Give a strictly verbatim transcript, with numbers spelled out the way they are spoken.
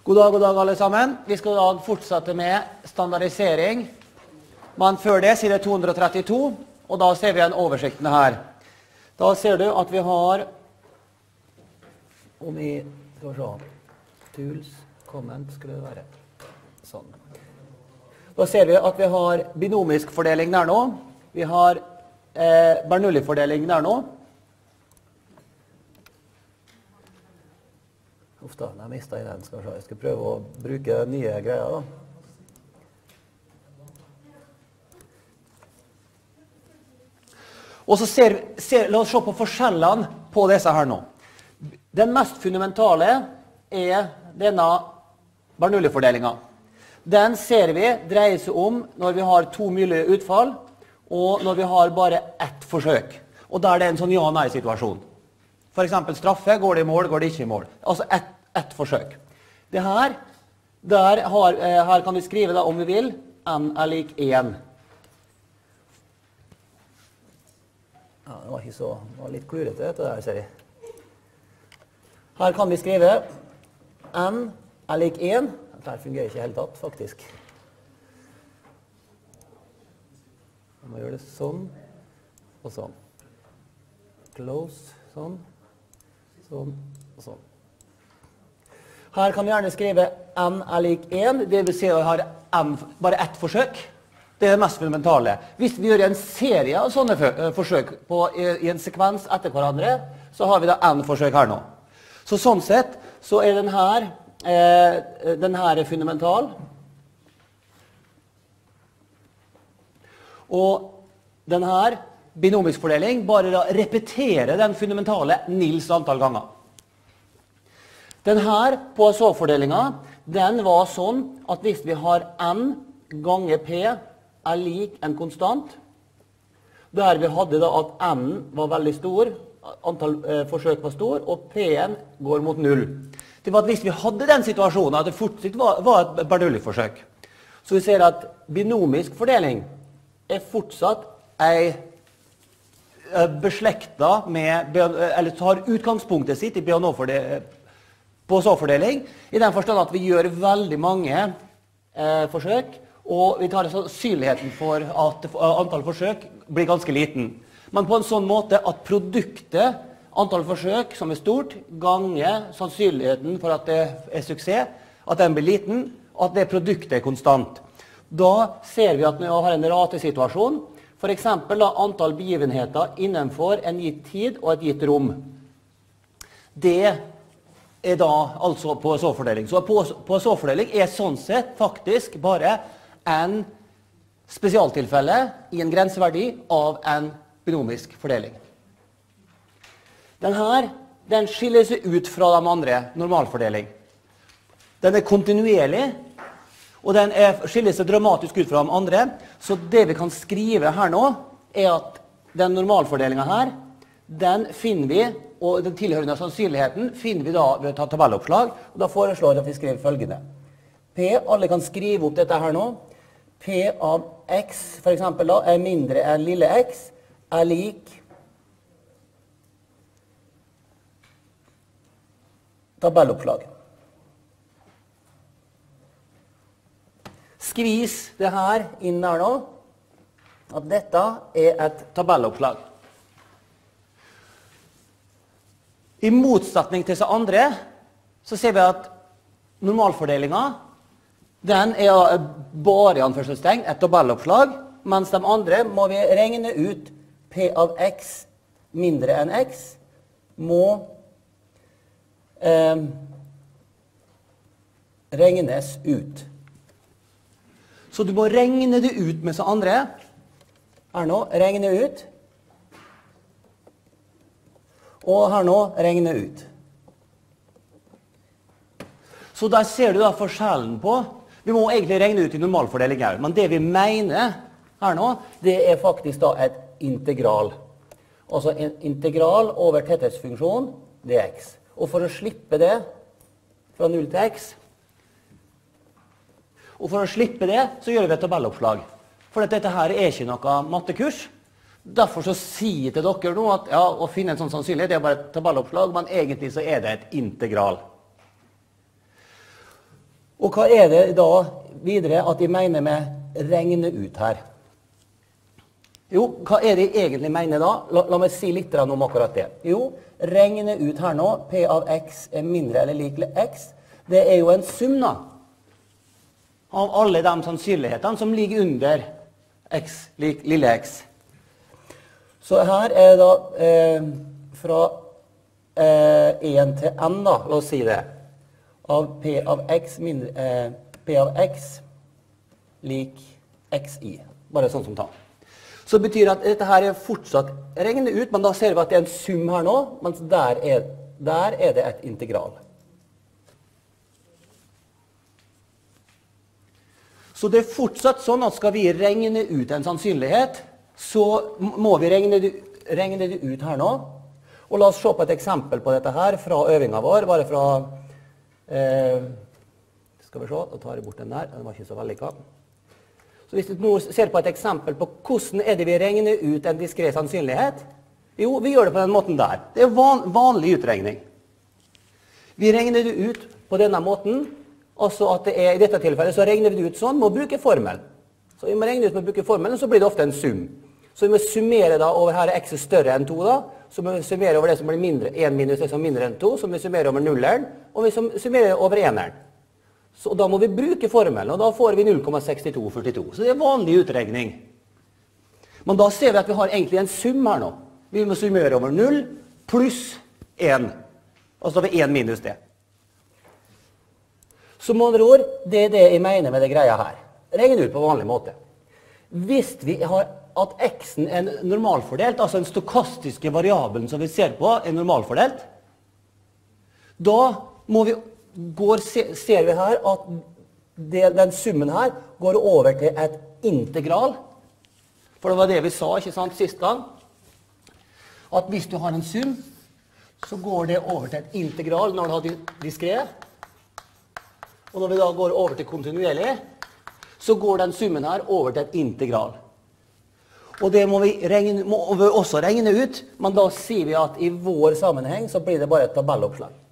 God dag, god dag alle sammen. Vi skal da fortsette med standardisering. Men før det sier det to hundre trettito, og da ser vi en oversikten her. Da ser du at vi har, om vi skal se, tools, comment skulle det være, sånn. Da ser vi at vi har binomisk fordeling der nå. Vi har eh, Bernoulli-fordeling der nå. Uff da, jeg mistet i den, skal vi se. Jeg skal prøve å bruke nye greier da. Og så ser, ser, la oss se på forskjellene på disse her nå. Den mest fundamentale er denne Bernoulli-fordelingen. Den ser vi dreier seg om når vi har to mulige utfall, og når vi har bare ett forsøk. Og der det er en sånn ja-nei-situasjon. For eksempel straffe, går det i mål, går det ikke i mål. Altså ett, ett forsøk. Det her, der har, her kan vi skrive da, om vi vil, n er lik én. Ja, det var ikke så, det var litt klurete dette der, ser jeg. Her kan vi skrive n er lik én. Dette fungerer ikke helt tatt, faktisk. Jeg må gjøre det sånn, og sånn. Close, sånn, sånn, og sånn. Her kan vi gjerne skrive n er lik én, det vil si at vi har n, bare ett forsøk. Det er det mest fundamentale. Hvis vi gjør en serie av sånne forsøk på, i, i en sekvens etter hverandre, så har vi da n forsøk her nå. Så sånn sett, så er den her, eh, den her er fundamental. Og den her, binomisk fordeling, bare da repetere den fundamentale nils antall ganger. Den her, Poisson-fordelingen, den var sånn at hvis vi har n ganger p er lik en konstant, der vi hadde da at n var veldig stor, antall eh, forsøk var stor, og p-en går mot null. Det var at hvis vi hadde den situasjonen, at det fortsatt var, var et Bernoulli-forsøk, så vi ser at binomisk fordeling er fortsatt ei beslekta med, eller tar utgangspunktet sitt i Poisson-fordeling, i den forstand at vi gjør veldig mange eh, forsøk, og vi tar sannsynligheten for at antall forsøk blir ganske liten. Men på en sånn måte at produktet, antall forsøk som er stort, ganger sannsynligheten for at det er suksess, at den blir liten, og at det produktet er konstant. Da ser vi at når vi har en ratesituasjon, for eksempel da, antall begivenheter innenfor en gitt tid og et gitt rom. Det er da altså Poisson-fordeling. Så Poisson-fordeling er sånn sett faktisk bare en spesialtilfelle i en grenseverdi av en binomisk fordeling. Den her, den skiller seg ut fra de andre, normalfordeling. Den er kontinuerlig, og den er, skiller seg dramatisk ut fra de andre, så det vi kan skrive her nå, er at den normalfordelingen her, den finner vi, og den tilhørende sannsynligheten finner vi da ved å ta tabelloppslag, og da foreslår jeg at vi skriver følgende. P, alle kan skrive opp dette her nå. P av x, for eksempel da, er mindre enn lille x, er lik tabelloppslag. Skvis det her inn der nå, at dette er et tabelloppslag. I motsetning til seg andre, så ser vi at normalfordelingen, den er bare i anførselstegn et tabelloppslag, mens de andre må vi regne ut p av x mindre enn x, må eh, regnes ut. Så du må regne det ut med seg andre. Her nå, regne ut. Og her nå, regne ut. Så der ser du da forskjellen på. Vi må egentlig regne ut i normalfordeling her, men det vi mener her nå, det er faktisk da et integral. Altså en integral over tetthetsfunksjon, det er x. Og for å slippe det fra null til x, og for å slippe det, så gjør vi et tabelloppslag. For dette her er ikke noe mattekurs. Derfor så sier jeg til dere nå at ja, å finne en sånn sannsynlighet, det er bare et tabelloppslag, men egentlig så er det et integral. Og hva er det da videre at de mener med regne ut her? Jo, hva er det de egentlig mener da? La, la meg si litt om akkurat det. Jo, regne ut her nå, P av x er mindre eller lik x. Det er jo en sum da, av alle de sannsynlighetene som ligger under x lik lille x. Så her er da eh, fra eh, en til n da, la oss si det, av p av x mindre, eh, p av x lik xi, bare sånn som ta. Så det betyr at dette her er fortsatt regnet ut, men da ser vi at det er en sum her nå, mens der er, der er det et integral. Så det er fortsatt sånn at skal vi regne ut en sannsynlighet, så må vi regne det, regne det ut her nå. Og la oss se på et eksempel på dette her fra øvingen vår, bare fra, eh, skal vi se, da tar jeg bort den der, den var ikke så vellykket. Så hvis du nå ser på et eksempel på hvordan er det vi regner ut en diskret sannsynlighet, jo, vi gjør det på den måten der. Det er van, vanlig utregning. Vi regner det ut på denne måten, altså at det er, i dette tilfellet så regner vi det ut sånn med å bruke formel. Så vi må regne ut med å bruke formelen, så blir det ofte en sum. Så vi må summere da over her er x større enn to da, så må vi summere over det som blir mindre, en minus det som er mindre enn to, så må vi summere over nulleren, og vi summerer over eneren. Så da må vi bruke formelen, og da får vi null komma seks to fire to. Så det er vanlig utregning. Men da ser vi at vi har egentlig en sum her nå. Vi må summere over null pluss en, og så har vi en minus det. Så med andre ord, det er det jeg mener med det greia her. Regne ut på vanlig måte. Hvis vi har at x-en er normalfordelt, altså den stokastiske variabelen som vi ser på er normalfordelt, da må vi, går, ser vi her at det, den summen her går over til et integral. For det var det vi sa, ikke sant, sist gang. At hvis du har en sum, så går det over til et integral når du har diskret. Og når vi da går over til kontinuerlig, så går den summen her over til et integral. Og det må vi, regne, må vi også regne ut, men da sier vi at i vår sammenheng så blir det bare et tabelloppslag.